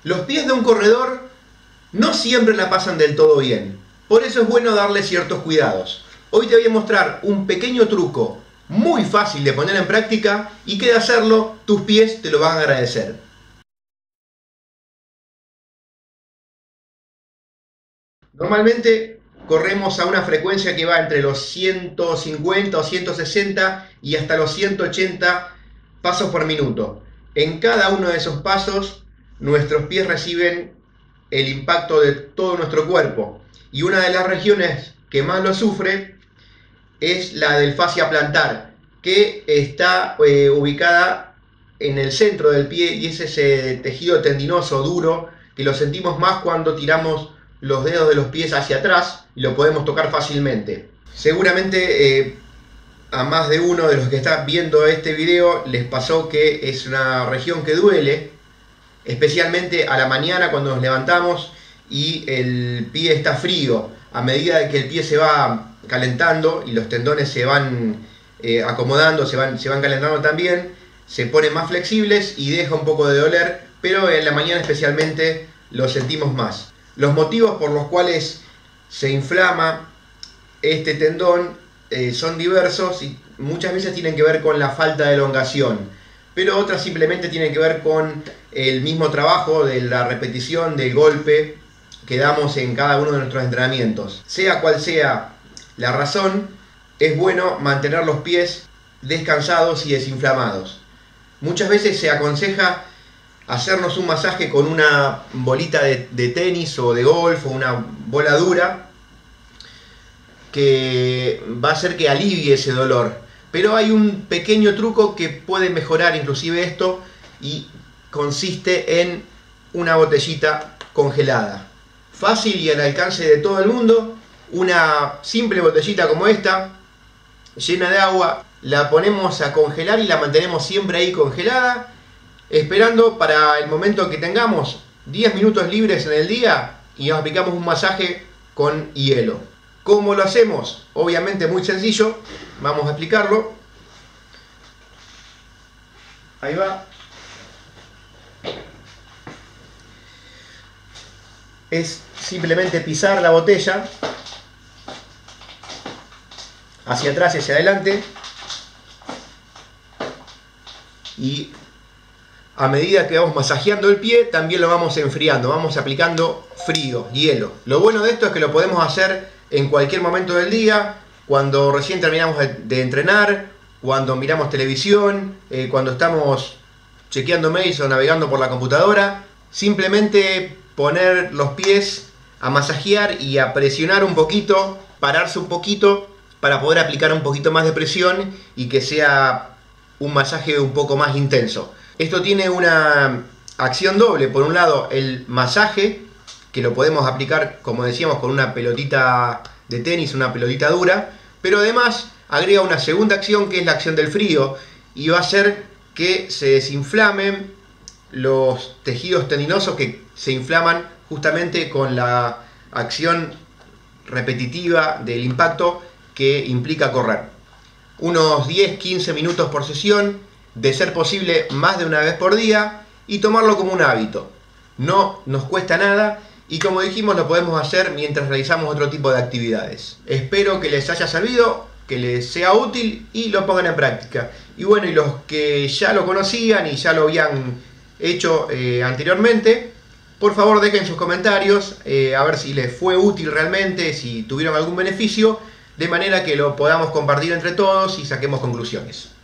Los pies de un corredor no siempre la pasan del todo bien. Por eso es bueno darle ciertos cuidados. Hoy te voy a mostrar un pequeño truco muy fácil de poner en práctica y que de hacerlo tus pies te lo van a agradecer. Normalmente corremos a una frecuencia que va entre los 150 o 160 y hasta los 180 pasos por minuto. En cada uno de esos pasos nuestros pies reciben el impacto de todo nuestro cuerpo y una de las regiones que más lo sufre es la del fascia plantar, que está ubicada en el centro del pie y es ese tejido tendinoso duro que lo sentimos más cuando tiramos los dedos de los pies hacia atrás y lo podemos tocar fácilmente. Seguramente a más de uno de los que está viendo este video les pasó que es una región que duele, especialmente a la mañana cuando nos levantamos y el pie está frío. A medida que el pie se va calentando y los tendones se van acomodando, se van calentando también, se ponen más flexibles y deja un poco de doler, pero en la mañana especialmente lo sentimos más. Los motivos por los cuales se inflama este tendón son diversos y muchas veces tienen que ver con la falta de elongación, pero otras simplemente tienen que ver con el mismo trabajo de la repetición del golpe que damos en cada uno de nuestros entrenamientos. Sea cual sea la razón, es bueno mantener los pies descansados y desinflamados. Muchas veces se aconseja hacernos un masaje con una bolita de tenis o de golf o una bola dura que va a hacer que alivie ese dolor. Pero hay un pequeño truco que puede mejorar inclusive esto y consiste en una botellita congelada. Fácil y al alcance de todo el mundo. Una simple botellita como esta, llena de agua, la ponemos a congelar y la mantenemos siempre ahí congelada, esperando para el momento que tengamos 10 minutos libres en el día y nos aplicamos un masaje con hielo. ¿Cómo lo hacemos? Obviamente muy sencillo, vamos a explicarlo. Ahí va. Es simplemente pisar la botella hacia atrás y hacia adelante y a medida que vamos masajeando el pie también lo vamos enfriando, vamos aplicando frío, hielo. Lo bueno de esto es que lo podemos hacer en cualquier momento del día, cuando recién terminamos de entrenar, cuando miramos televisión, cuando estamos chequeando mails o navegando por la computadora. Simplemente poner los pies a masajear y a presionar un poquito, pararse un poquito para poder aplicar un poquito más de presión y que sea un masaje un poco más intenso. Esto tiene una acción doble. Por un lado, el masaje, que lo podemos aplicar, como decíamos, con una pelotita de tenis, una pelotita dura, pero además agrega una segunda acción que es la acción del frío y va a hacer que se desinflamen los tejidos tendinosos que se inflaman justamente con la acción repetitiva del impacto que implica correr. Unos 10-15 minutos por sesión, de ser posible más de una vez por día, y tomarlo como un hábito. No nos cuesta nada y, como dijimos, lo podemos hacer mientras realizamos otro tipo de actividades. Espero que les haya servido, que les sea útil y lo pongan en práctica. Y bueno, y los que ya lo conocían y ya lo habían hecho anteriormente, por favor dejen sus comentarios a ver si les fue útil realmente, si tuvieron algún beneficio, de manera que lo podamos compartir entre todos y saquemos conclusiones.